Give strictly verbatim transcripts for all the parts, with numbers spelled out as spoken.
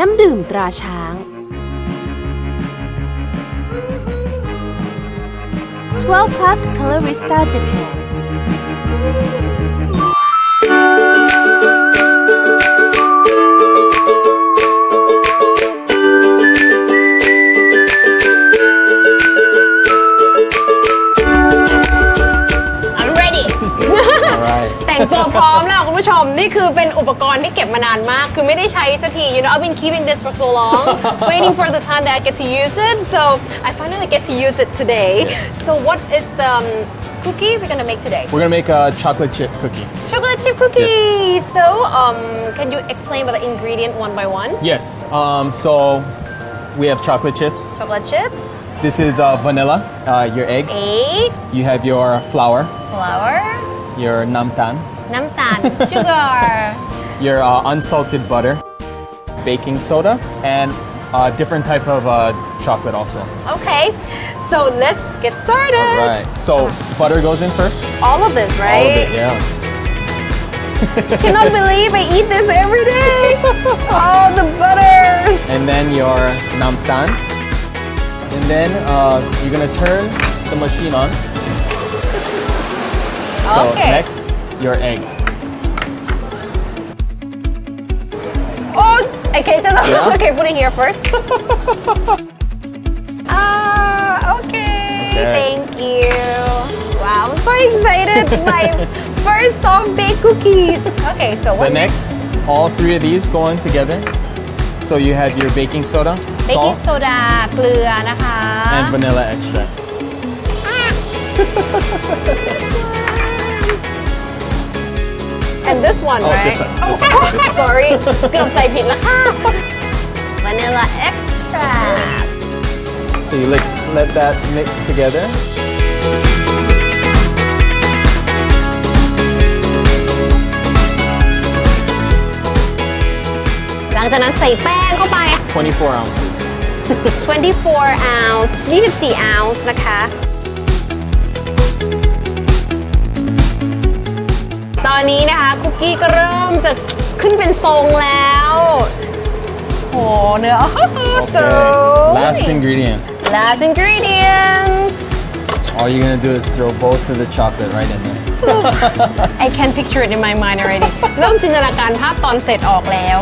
น้ำดื่มตราช้างtwelve plus Colorista Japan แต่งตัวพร้อมแล้วคุณผู้ชมนี่คือเป็นอุปกรณ์ที่เก็บมานานมากคือไม่ได้ใช้สักที you know I've been keeping this for so long waiting for the time that I get to use it so I finally get to use it today so what is the um, cookie we're gonna make today we're gonna make a chocolate chip cookie chocolate chip cookie yes. so um can you explain about the ingredient one by one yes um so we have chocolate chips chocolate chips this is uh, vanilla uh, your egg egg you have your flour flour your namtan น้ำตาล sugar your uh, unsalted butter baking soda and uh, different type of uh, chocolate also okay so let's get started all right so butter goes in first all of this right all of it yeah cannot believe I eat this every day oh the butter and then your namtan and then uh, you're gonna turn the machine on so okay. next your egg oh okay yeah. okay put it here first ah okay. okay thank you wow I'm so excited my first soft baked cookies okay so what the next all three of these go in together so you have your baking soda baking salt soda เกลือนะคะ and vanilla extract and this one oh, right this one, this oh, one, this one. sorry เกือบใส่ผิดแล้วค่ะ vanilla extract so you let, let that mix together หลังจากนั้นใส่แป้งเข้าไป twenty-four ounces twenty-four ounce ยี่สิบสี่ ounce นะคะตอนนี้นะคะคุกกี้ก็เริ่มจะขึ้นเป็นทรงแล้วโหเนื้อ okay. last ingredient last ingredient all you're gonna do is throw both of the chocolate right in there I can picture it in my mind already เริ่มจินตนาการภาพตอนเสร็จออกแล้ว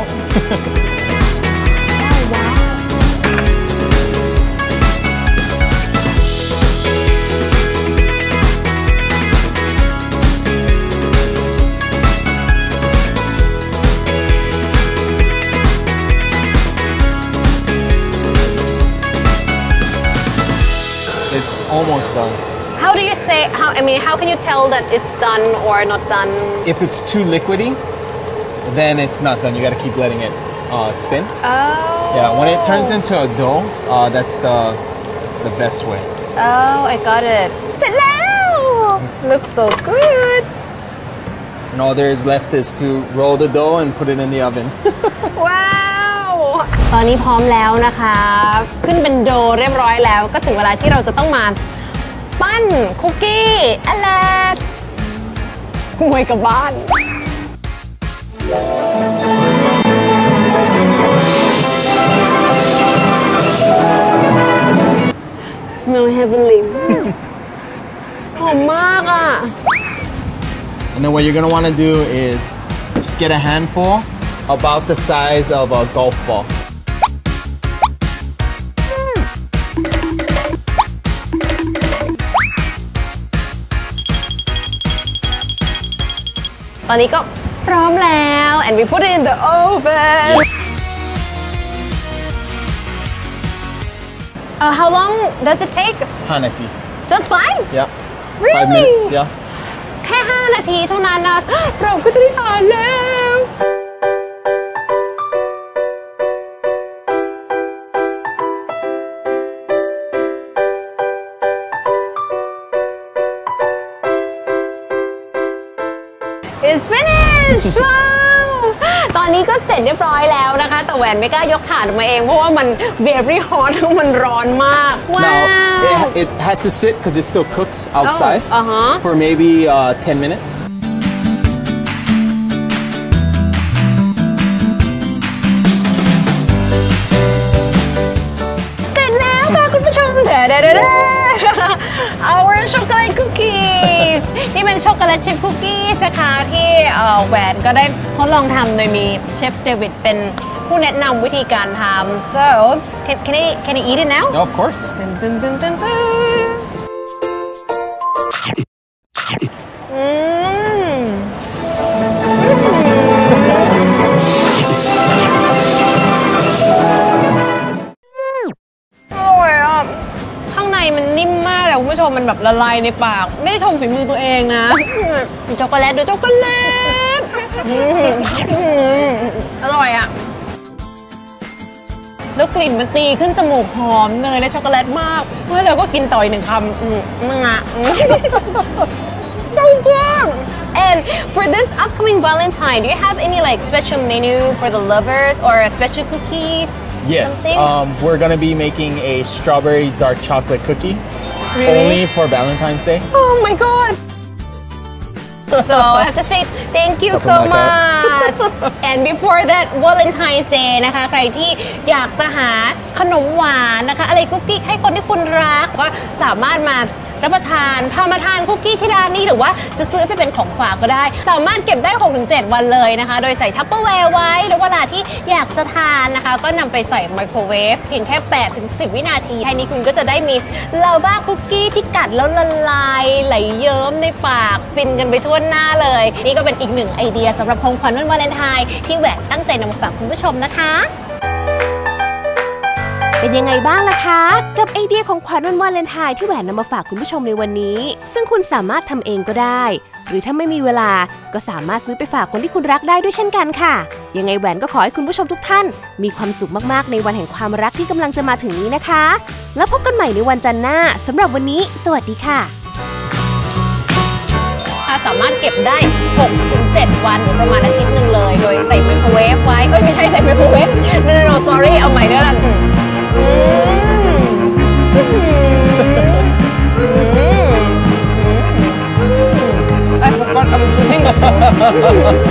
it's almost done How do you say how I mean how can you tell that it's done or not done if it's too liquidy then it's not done you got to keep letting it uh, spin oh yeah when it turns into a dough uh, that's the the best way oh I got it เสร็จแล้ว looks so good and all there is left is to roll the dough and put it in the oven ว้าวตอนนี้พร้อมแล้วนะคะขึ้นเป็นโดเรียบร้อยแล้วก็ถึงเวลาที่เราจะต้องมาปั้นคุกกี้อะไรมวยกับบ้าน smell heavenly หอมมากอ่ะ and then what you're gonna want to do is just get a handful about the size of a golf ball ตอนนี้ก็พร้อมแล้ว and we put it in the oven uh, how long does it take Hanafi just five yeah really five minutes yeah แค่ห้านาทีเท่านั้นนะเราก็จะได้ทานแล้ว It's finished ว้าวตอนนี้ก็เสร็จเรียบร้อยแล้วนะคะแต่แหวนไม่กล้ายกถาดมาเองเพราะว่ามัน very hot มันร้อนมากว้าว Now it, it has to sit because it still cooks outside oh, uh-huh. for maybe uh, ten minutes เด้ๆ our chocolate cookies นี่เป็นช็อกโกแลตชิพคุกกี้นะคะที่แหวนก็ได้ทดลองทำโดยมีเชฟเดวิดเป็นผู้แนะนำวิธีการทำ so can can I can I eat it now No, of course. ตึ้นตึ้นตึ้นตึ้นอืมอร่อยอ่ะข้างในมันนิ่มมากเลยคุณผู้ชมมันแบบละลายในปากไม่ได้ชมฝีมือตัวเองนะช็อกโกแลตด้วยช็อกโกแลตอร่อยอ่ะแล้วกลิ่นมันตีขึ้นจมูกหอมเนยและช็อกโกแลตมากเมื่อเราก็กินต่ออีกหนึ่งคำอืมมึงอ่ะ so good and for this upcoming Valentine do you have any like special menu for the lovers or special cookies Yes, something? um, we're gonna be making a strawberry dark chocolate cookie Really? only for Valentine's Day. Oh my god so I have to say thank you so much and before that Valentine's Day นะคะใครที่อยากจะหาขนมหวานนะคะอะไรคุกกี้ให้คนที่คุณรักก็สามารถมารับประทานพามาทานคุกกี้ที่ร้านนี้หรือว่าจะซื้อไปเป็นของฝากก็ได้สามารถเก็บได้ หกถึงเจ็ด วันเลยนะคะโดยใส่ทัพเปอร์แวร์ไว้แล้วเวลาที่อยากจะทานนะคะก็นำไปใส่ไมโครเวฟเพียงแค่ แปดถึงสิบ วินาทีแค่นี้คุณก็จะได้มีลาบ้าคุกกี้ที่กัดแล้วละลายไหลเยิ้มในปากฟินกันไปทั่วหน้าเลยนี่ก็เป็นอีกหนึ่งไอเดียสำหรับของขวัญวันวาเลนไทน์ที่แหวนตั้งใจนำมาฝากคุณผู้ชมนะคะเป็นยังไงบ้างล่ะคะกับไอเดียของขวัญวันวาเลนไทน์ที่แหวนนำมาฝากคุณผู้ชมในวันนี้ซึ่งคุณสามารถทำเองก็ได้หรือถ้าไม่มีเวลาก็สามารถซื้อไปฝากคนที่คุณรักได้ด้วยเช่นกันค่ะยังไงแหวนก็ขอให้คุณผู้ชมทุกท่านมีความสุขมากๆในวันแห่งความรักที่กำลังจะมาถึงนี้นะคะแล้วพบกันใหม่ในวันจันทร์หน้าสำหรับวันนี้สวัสดีค่ะสามารถเก็บได้ หกถึงเจ็ด วันหรือประมาณอาทิตย์หนึ่งเลยโดยใส่ไมโครเวฟไว้เอ้ยไม่ใช่ใส่ไมโครเวฟ no no no sorry เอาใหม่ด้วยล่ะอืมอืมอืม I forgot I'm doing